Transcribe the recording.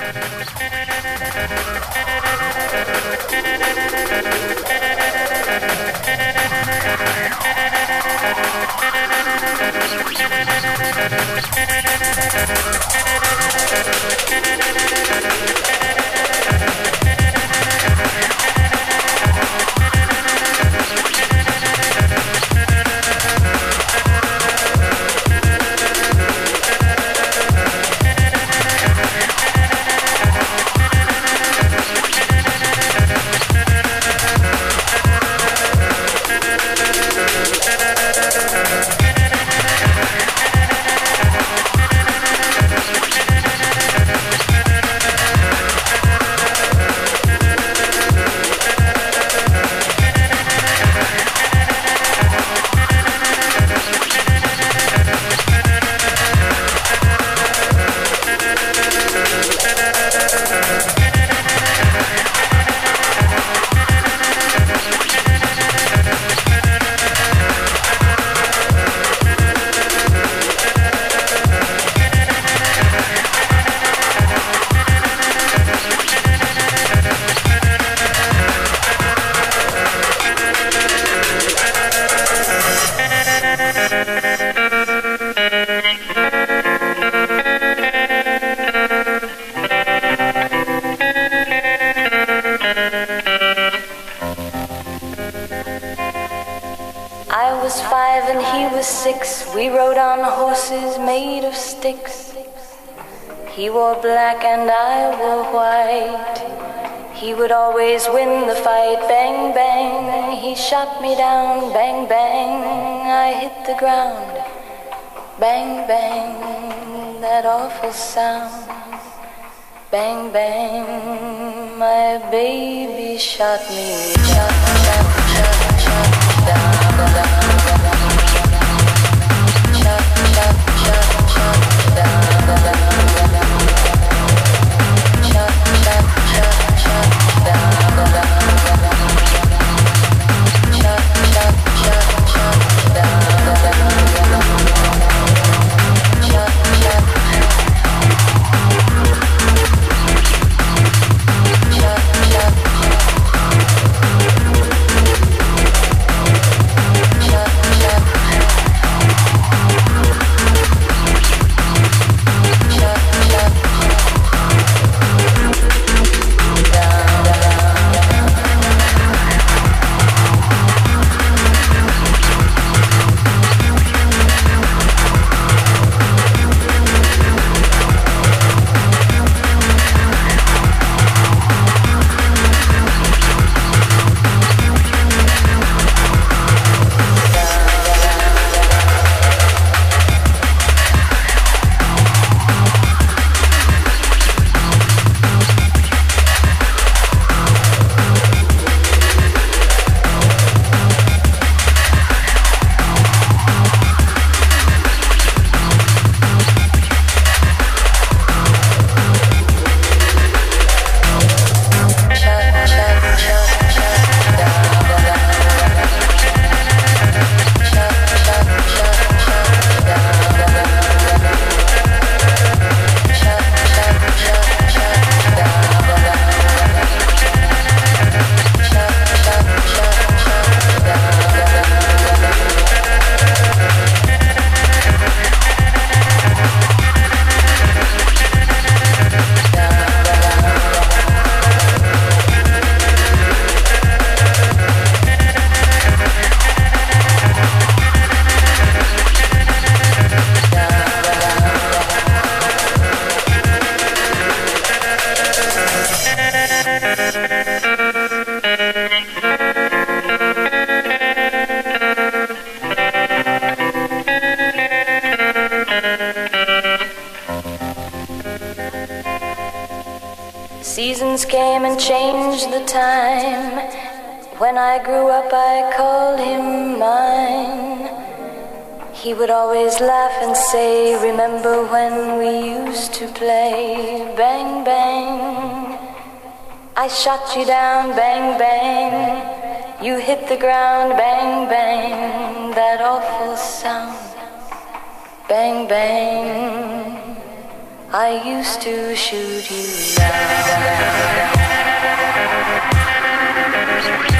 We rode on horses made of sticks. He wore black and I wore white. He would always win the fight. Bang, bang, he shot me down. Bang, bang, I hit the ground. Bang, bang, that awful sound. Bang, bang, my baby shot me. Shot, shot, shot, shot, down, down. Seasons came and changed the time. When I grew up I called him mine. He would always laugh and say, remember when we used to play? Bang, bang, I shot you down. Bang, bang, you hit the ground. Bang, bang, that awful sound. Bang, bang, I used to shoot you down.